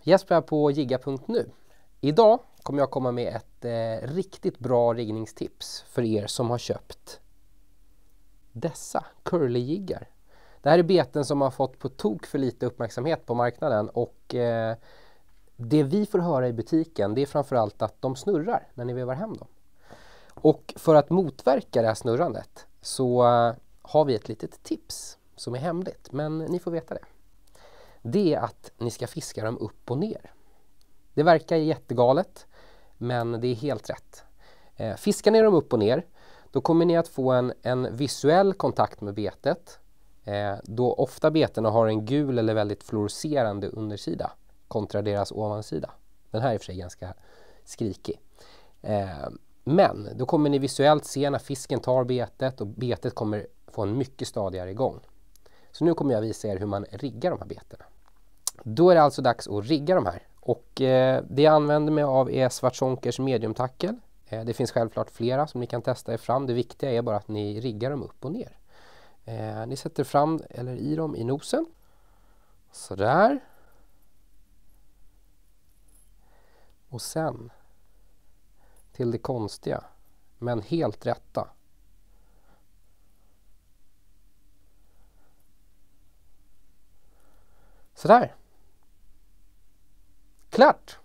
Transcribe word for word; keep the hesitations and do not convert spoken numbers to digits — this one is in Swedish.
Jesper här på jigga punkt nu. Idag kommer jag komma med ett eh, riktigt bra riggningstips för er som har köpt dessa curly-jiggar. Det här är beten som har fått på tok för lite uppmärksamhet på marknaden och eh, det vi får höra i butiken det är framförallt att de snurrar när ni vevar hem dem. Och för att motverka det här snurrandet så eh, har vi ett litet tips som är hemligt, men ni får veta det. Det är att ni ska fiska dem upp och ner. Det verkar jättegalet, men det är helt rätt. Eh, fiskar ni dem upp och ner, då kommer ni att få en, en visuell kontakt med betet. Eh, då ofta betena har en gul eller väldigt fluorescerande undersida kontra deras ovansida. Den här är i och för sig ganska skrikig. Eh, men då kommer ni visuellt se när fisken tar betet och betet kommer få en mycket stadigare gång. Så nu kommer jag visa er hur man riggar de här betena. Då är det alltså dags att rigga de här. Och eh, det jag använder mig av är Svartzonkers mediumtackel. Eh, det finns självklart flera som ni kan testa er fram. Det viktiga är bara att ni riggar dem upp och ner. Eh, ni sätter fram eller i dem i nosen. Sådär. Och sen till det konstiga, men helt rätta. Sådär. Klart!